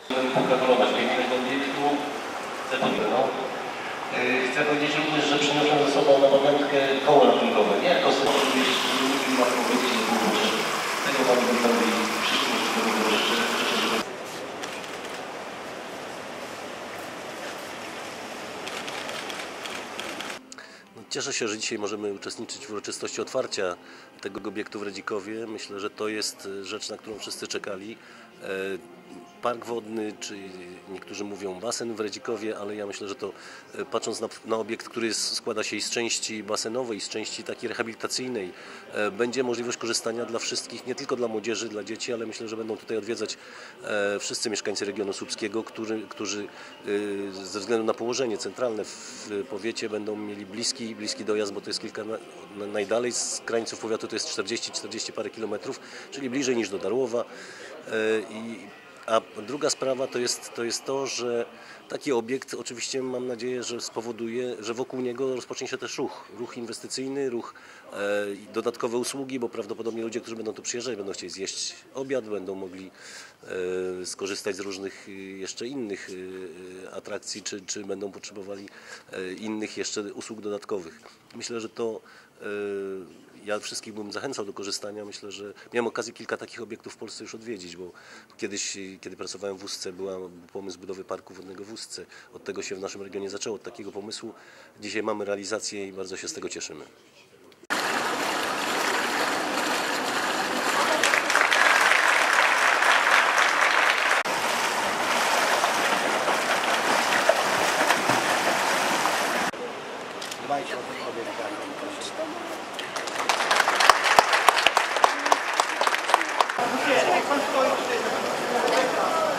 pogratulować pięknego obiektu. Chcę powiedzieć również, że przyniosłem ze sobą na pamiątkę koło ratunkowe. Nie jako symbol, na projekcie nie było rzeczy. Tego Panu Wójtowi przyszłość tego życzę. Cieszę się, że dzisiaj możemy uczestniczyć w uroczystości otwarcia tego obiektu w Redzikowie. Myślę, że to jest rzecz, na którą wszyscy czekali. Park wodny, czy niektórzy mówią basen w Redzikowie, ale ja myślę, że to patrząc na obiekt, który składa się i z części basenowej, i z części takiej rehabilitacyjnej, będzie możliwość korzystania dla wszystkich, nie tylko dla młodzieży, dla dzieci, ale myślę, że będą tutaj odwiedzać wszyscy mieszkańcy regionu słupskiego, którzy ze względu na położenie centralne w powiecie będą mieli bliski dojazd, bo to jest kilka, najdalej z krańców powiatu to jest 40 parę kilometrów, czyli bliżej niż do Darłowa. A druga sprawa to jest to, że taki obiekt oczywiście mam nadzieję, że spowoduje, że wokół niego rozpocznie się też ruch inwestycyjny, dodatkowe usługi, bo prawdopodobnie ludzie, którzy będą tu przyjeżdżać, będą chcieli zjeść obiad, będą mogli skorzystać z różnych jeszcze innych atrakcji, czy będą potrzebowali innych jeszcze usług dodatkowych. Myślę, że to ja wszystkich bym zachęcał do korzystania. Myślę, że miałem okazję kilka takich obiektów w Polsce już odwiedzić, bo kiedyś, kiedy pracowałem w Ustce, był pomysł budowy parku wodnego w Ustce. Od tego się w naszym regionie zaczęło, od takiego pomysłu. Dzisiaj mamy realizację i bardzo się z tego cieszymy. Dbajcie o tych obiektach. Jak pan stoi tutaj,